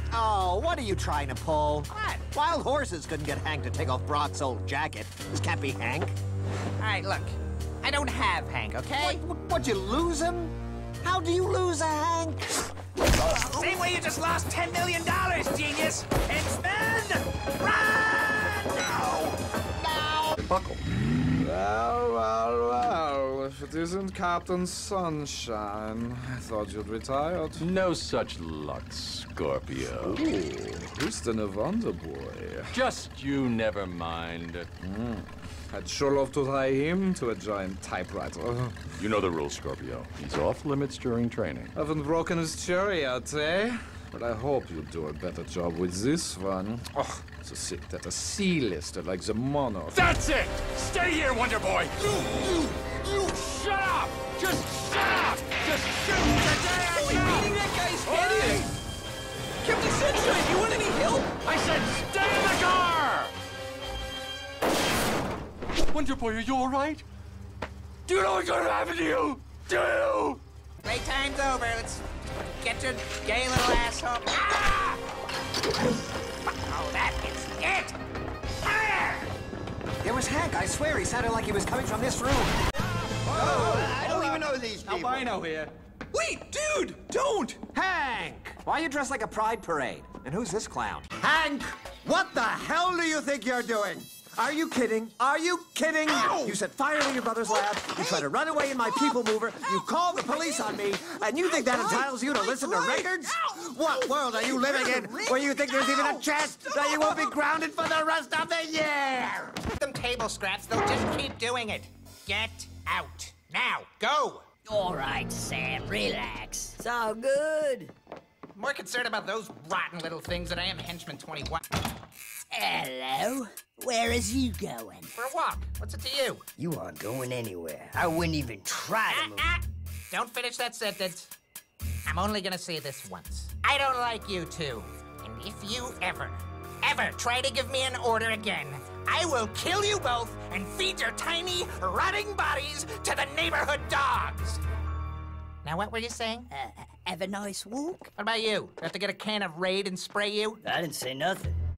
Oh, what are you trying to pull? What? Wild horses couldn't get Hank to take off Brock's old jacket. This can't be Hank. All right, look. I don't have Hank, okay? What'd you lose him? How do you lose a Hank? Same way you just lost $10 million, genius! It's then! Run! No! Buckle. Well, if it isn't Captain Sunshine. I thought you'd retired. No such luck, Scorpio. Ooh, who's the Wonder Boy? Just you never mind. I'd sure love to tie him to a giant typewriter. You know the rules, Scorpio. He's off limits during training. Haven't broken his cherry yet, eh? But I hope you'll do a better job with this one. Oh, so sick that a C-lister like the Monarch. That's it! Stay here, Wonder Boy! You shut up! Just shut up! Just shoot the damn Beating that guy's head in! Captain Sunshine, you want any help? I said stay in the car! Wonder Boy, are you all right? Do you know what's gonna happen to you? Do you? Playtime's over. Let's get your gay little ass home. Ah! Oh, that is it! Fire! There was Hank. I swear he sounded like he was coming from this room. I don't even know these people. Albino here. Wait, dude, don't! Hank! Why are you dressed like a pride parade? And who's this clown? Hank, what the hell do you think you're doing? Are you kidding? Are you kidding? Ow! You set fire to your brother's lab, you tried to run away in my people mover, you called the police on me, and you think that entitles you to listen to records? What world are you living in where you think there's even a chance that you won't be grounded for the rest of the year? Them table scraps, they'll just keep doing it. Get out. Now, go! All right, Sam, relax. It's all good. More concerned about those rotten little things than I am Henchman 21. Hello. Where is you going? For a walk. What's it to you? You aren't going anywhere. I wouldn't even try to move. Don't finish that sentence. I'm only gonna say this once. I don't like you two. And if you ever try to give me an order again, I will kill you both and feed your tiny, rotting bodies to the neighborhood dogs. Now, what were you saying? Have a nice walk? What about you? Do I have to get a can of Raid and spray you? I didn't say nothing.